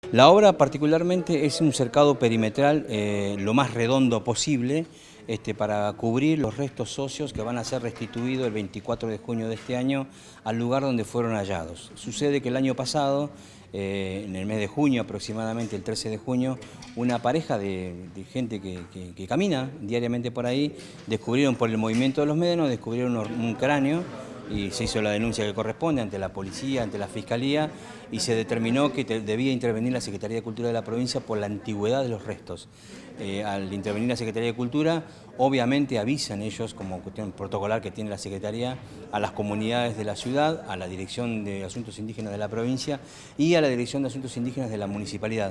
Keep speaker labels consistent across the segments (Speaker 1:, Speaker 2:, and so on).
Speaker 1: La obra particularmente es un cercado perimetral lo más redondo posible para cubrir los restos óseos que van a ser restituidos el 24 de junio de este año al lugar donde fueron hallados. Sucede que el año pasado, en el mes de junio aproximadamente, el 13 de junio, una pareja de gente que camina diariamente por ahí, descubrieron por el movimiento de los médanos, descubrieron un cráneo y se hizo la denuncia que corresponde ante la policía, ante la fiscalía, y se determinó que debía intervenir la Secretaría de Cultura de la provincia por la antigüedad de los restos. Al intervenir la Secretaría de Cultura, obviamente avisan ellos, como cuestión protocolar que tiene la Secretaría, a las comunidades de la ciudad, a la Dirección de Asuntos Indígenas de la provincia y a la Dirección de Asuntos Indígenas de la municipalidad.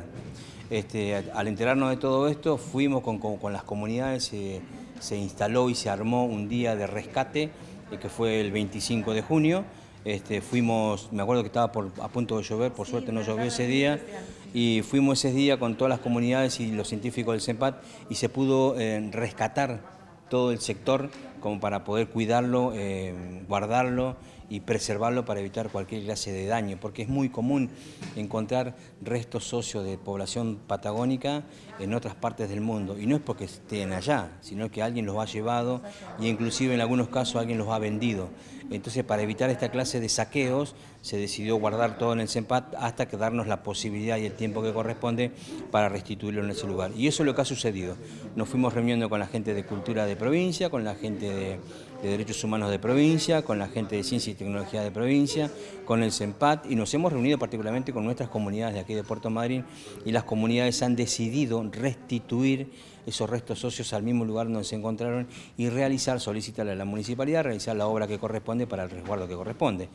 Speaker 1: Al enterarnos de todo esto, fuimos con las comunidades, se instaló y se armó un día de rescate, que fue el 25 de junio. Fuimos, me acuerdo que estaba a punto de llover, por suerte no llovió ese día, y fuimos ese día con todas las comunidades y los científicos del CENPAT y se pudo rescatar todo el sector como para poder cuidarlo, guardarlo y preservarlo para evitar cualquier clase de daño, porque es muy común encontrar restos óseos de población patagónica en otras partes del mundo, y no es porque estén allá, sino que alguien los ha llevado y inclusive en algunos casos alguien los ha vendido. Entonces, para evitar esta clase de saqueos, se decidió guardar todo en el CENPAT hasta que darnos la posibilidad y el tiempo que corresponde para restituirlo en ese lugar. Y eso es lo que ha sucedido. Nos fuimos reuniendo con la gente de Cultura de provincia, con la gente de Derechos Humanos de provincia, con la gente de Ciencia y Tecnología de provincia, con el CENPAT, y nos hemos reunido particularmente con nuestras comunidades de aquí de Puerto Madryn, y las comunidades han decidido restituir esos restos óseos al mismo lugar donde se encontraron y solicitarle a la municipalidad, realizar la obra que corresponde para el resguardo que corresponde.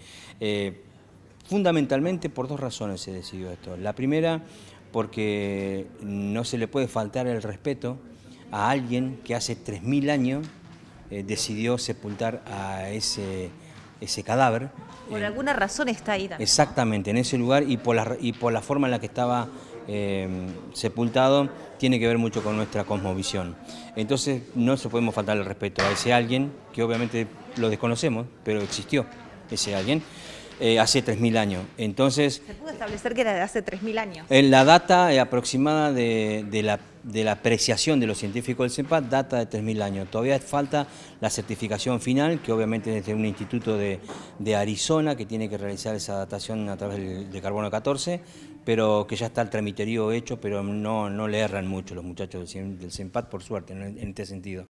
Speaker 1: Fundamentalmente por dos razones se decidió esto. La primera, porque no se le puede faltar el respeto a alguien que hace 3000 años decidió sepultar a ese cadáver.
Speaker 2: Por alguna razón está ahí también.
Speaker 1: Exactamente, en ese lugar, y por la forma en la que estaba sepultado, tiene que ver mucho con nuestra cosmovisión. Entonces no se podemos faltar el respeto a ese alguien, que obviamente lo desconocemos, pero existió ese alguien. Hace 3000 años. Entonces,
Speaker 2: ¿Se pudo establecer que era de hace 3000 años?
Speaker 1: En la data aproximada de la apreciación de los científicos del CENPAT data de 3000 años. Todavía falta la certificación final, que obviamente es de un instituto de Arizona que tiene que realizar esa datación a través de carbono 14, pero que ya está el tramiterío hecho, pero no le erran mucho los muchachos del CENPAT, por suerte, en este sentido.